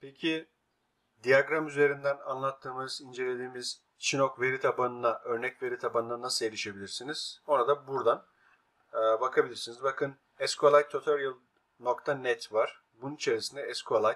Peki diyagram üzerinden anlattığımız, incelediğimiz Chinook veri tabanına, örnek veri tabanına nasıl erişebilirsiniz? Ona da buradan bakabilirsiniz. Bakın SQLiteTutorial.net var. Bunun içerisinde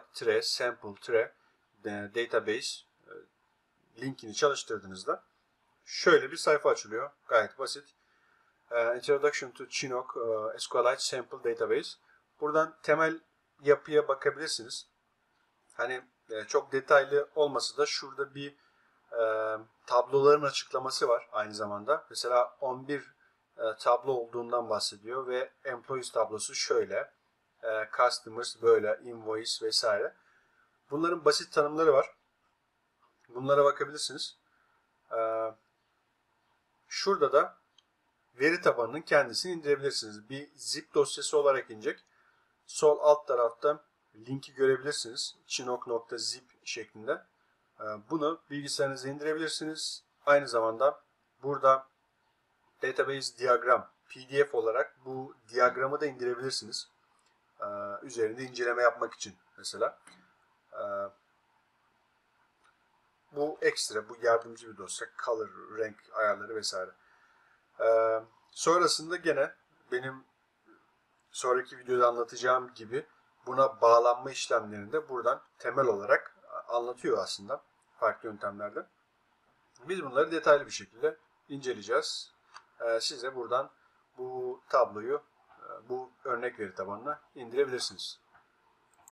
SQLite-sample-database linkini çalıştırdığınızda şöyle bir sayfa açılıyor. Gayet basit. Introduction to Chinook SQLite Sample Database. Buradan temel yapıya bakabilirsiniz. Hani çok detaylı olmasa da şurada bir tabloların açıklaması var aynı zamanda. Mesela 11 tablo olduğundan bahsediyor ve employees tablosu şöyle, customers böyle, invoice vesaire. Bunların basit tanımları var. Bunlara bakabilirsiniz. Şurada da veri tabanının kendisini indirebilirsiniz. Bir zip dosyası olarak inecek. Sol alt tarafta linki görebilirsiniz. chinook.zip şeklinde. Bunu bilgisayarınıza indirebilirsiniz. Aynı zamanda burada database diyagram PDF olarak bu diyagramı da indirebilirsiniz. Üzerinde inceleme yapmak için mesela. Bu ekstra, bu yardımcı bir dosya. Color, renk ayarları vesaire. Sonrasında gene benim sonraki videoda anlatacağım gibi buna bağlanma işlemlerini de buradan temel olarak anlatıyor aslında farklı yöntemlerde. Biz bunları detaylı bir şekilde inceleyeceğiz. Siz de buradan bu tabloyu bu örnek veri tabanına indirebilirsiniz.